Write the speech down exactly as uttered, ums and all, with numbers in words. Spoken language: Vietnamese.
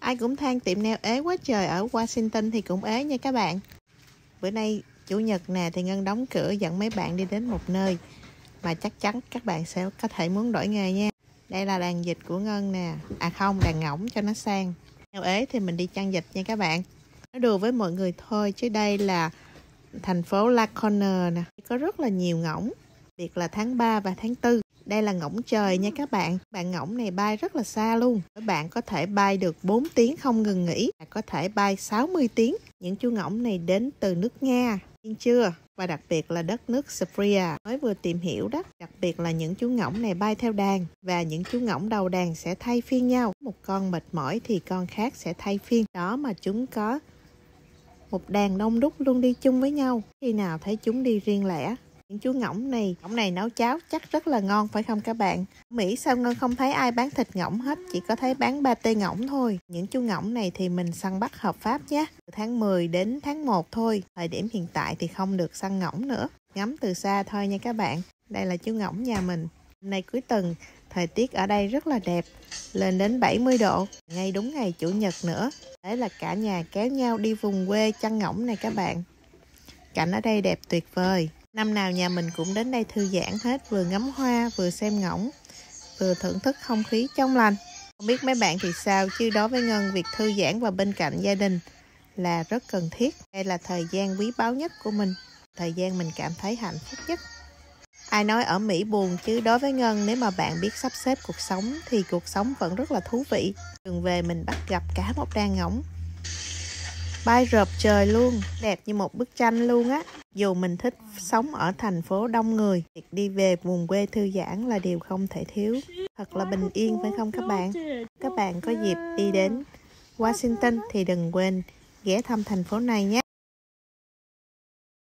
Ai cũng than tiệm nail ế quá trời, ở Washington thì cũng ế nha các bạn. Bữa nay Chủ nhật nè thì Ngân đóng cửa dẫn mấy bạn đi đến một nơi mà chắc chắn các bạn sẽ có thể muốn đổi nghề nha. Đây là đàn vịt của Ngân nè. À không, đàn ngỗng cho nó sang. Nail ế thì mình đi chăn vịt nha các bạn. Nói đùa với mọi người thôi chứ đây là thành phố Laconia nè. Có rất là nhiều ngỗng, đặc biệt là tháng ba và tháng tư. Đây là ngỗng trời nha các bạn. Bạn ngỗng này bay rất là xa luôn. Các bạn có thể bay được bốn tiếng không ngừng nghỉ. Có thể bay sáu mươi tiếng. Những chú ngỗng này đến từ nước Nga, tin chưa? Và đặc biệt là đất nước Serbia. Mới vừa tìm hiểu đó. Đặc biệt là những chú ngỗng này bay theo đàn. Và những chú ngỗng đầu đàn sẽ thay phiên nhau. Một con mệt mỏi thì con khác sẽ thay phiên. Đó mà chúng có một đàn đông đúc luôn đi chung với nhau. Khi nào thấy chúng đi riêng lẻ. Những chú ngỗng này, ngỗng này nấu cháo chắc rất là ngon phải không các bạn? Mỹ sao Ngân không thấy ai bán thịt ngỗng hết, chỉ có thấy bán pate ngỗng thôi. Những chú ngỗng này thì mình săn bắt hợp pháp nhé. Từ tháng mười đến tháng một thôi. Thời điểm hiện tại thì không được săn ngỗng nữa. Ngắm từ xa thôi nha các bạn. Đây là chú ngỗng nhà mình. Hôm nay cuối tuần, thời tiết ở đây rất là đẹp. Lên đến bảy mươi độ. Ngay đúng ngày Chủ nhật nữa. Thế là cả nhà kéo nhau đi vùng quê chăn ngỗng này các bạn. Cảnh ở đây đẹp tuyệt vời. Năm nào nhà mình cũng đến đây thư giãn hết, vừa ngắm hoa, vừa xem ngỗng, vừa thưởng thức không khí trong lành. Không biết mấy bạn thì sao, chứ đối với Ngân, việc thư giãn và bên cạnh gia đình là rất cần thiết. Đây là thời gian quý báu nhất của mình, thời gian mình cảm thấy hạnh phúc nhất. Ai nói ở Mỹ buồn, chứ đối với Ngân, nếu mà bạn biết sắp xếp cuộc sống thì cuộc sống vẫn rất là thú vị. Đường về mình bắt gặp cả một đàn ngỗng bay rợp trời luôn, đẹp như một bức tranh luôn á. Dù mình thích sống ở thành phố đông người, việc đi về vùng quê thư giãn là điều không thể thiếu. Thật là bình yên phải không các bạn? Các bạn có dịp đi đến Washington thì đừng quên ghé thăm thành phố này nhé.